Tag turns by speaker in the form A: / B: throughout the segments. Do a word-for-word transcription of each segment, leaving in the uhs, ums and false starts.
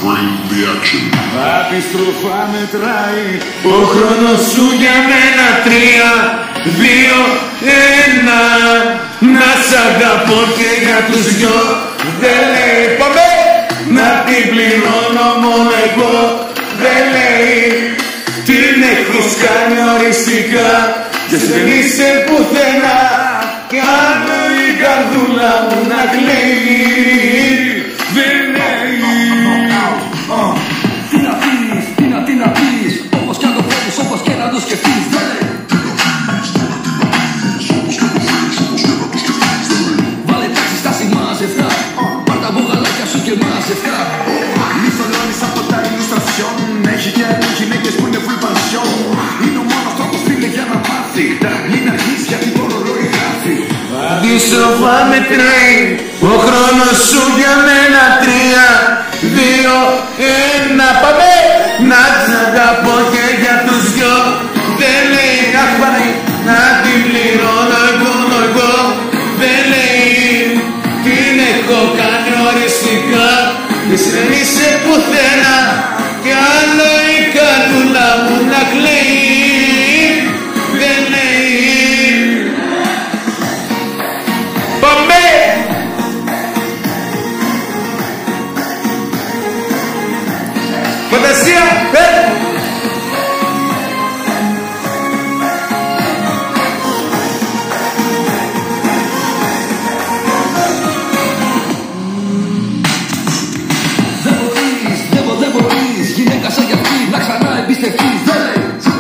A: Bring the action.
B: Αντιστροφά μετράει ο χρόνος σου για μένα. Τρία, δύο, ένα. Να σ' αγαπώ και για τους δυο. Δεν λέει πάμε. Να την πληρώνω μόνο εγώ. Δεν λέει. Την έχεις κάνει οριστικά και δεν είσαι πουθενά. Κι άνω η καρδούλα μου να κλαίει. Δεν λέει.
C: Τι να πεις, τι να, τι να πεις. Όπως κι αν το θέλεις, όπως και να το σκεφτείς. Δεν λέει. Βάλε τάξη στα σημάζευτα. Πάρ' τα μπουγαλάκια σου και μαζευτά.
B: Μισολώνεις από τα ηλουστρασιόν. Έχει και άλλες γυναίκες που είναι full pension. Είναι ο μόνος τρόπος φίλε για να μάθει. Μην αρχίσει γιατί το ρολόι γράφει. Αντίστροφα μετράει ο χρόνος σου για μένα. Τρία, δύο, ένα. Πάμε! Να σ' αγαπώ και για τους δυο. Δεν λέει αχπανή. Να την πληρώνω εγώ, εγώ. Δεν λέει. Την έχω κάνει οριστικά και δεν είσαι πουθενά. Κι άλλο η καρδούλα μου να κλαίει. Δεν λέει. Πάμε! Φαντασία! Ε!
C: Δεν μπορείς, δεν μπο- δεν μπορείς. Γυναίκα σαν κι αυτή να ξανά εμπιστευτείς. Δεν λέει.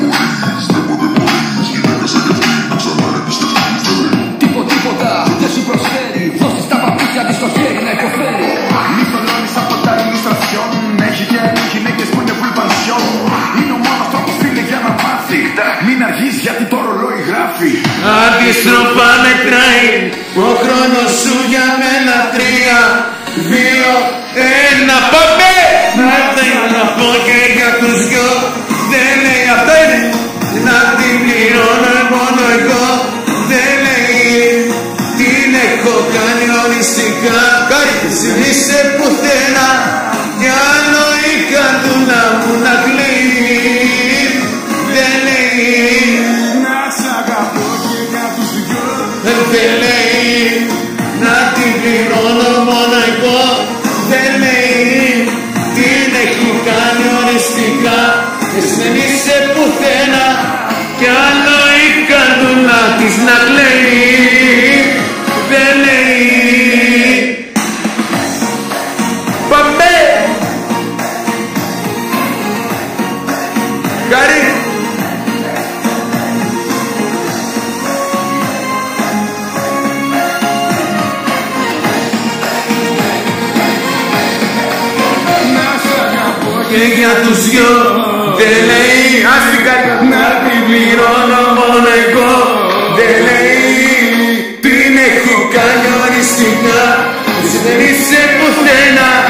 C: Τίποτα, τίποτα δεν σου προσφέρει. Δώσεις τα παπούτσια της στο χέρι να υποφέρει.
B: Μισολώνεις από τα ηλουστρασιόν. Έχει και άλλες γυναίκες που είναι full pension. Είναι ο μόνος τρόπος φίλε για να μάθει. Μην αργείς γιατί το ρολόι γράφει. Αντιστροφά μετράει ο χρόνος σου για μένα. Τρία, δύο, ένα. Πάμε! Να την αγαπώ και για τους δυο. Δεν λέει αυτό είναι. Να την πληρώνω μόνο εγώ. Δεν λέει. Την έχω κάνει οριστικά. Κάρι, δεν είσαι πουθενά. Κι άλλο η καρδούλα μου να κλαίει. Δεν λέει. Να σ' αγαπώ και για τους δυο. Δεν λέει. Να την πληρώνω μόνο εγώ. Δεν λέει. Την έχω κάνει οριστικά και δεν είσαι πουθενά. Κι άλλο η καρδούλα της να κλαίει. Δεν λέει. Πάμε! Κάρι! Να σ' αγαπώ και για τους δυο. Δεν λέει άστικα να την πληρώνω μόνο εγώ. Δεν λέει. Την έχω κάνει οριστικά. Δεν είσαι πουθενά.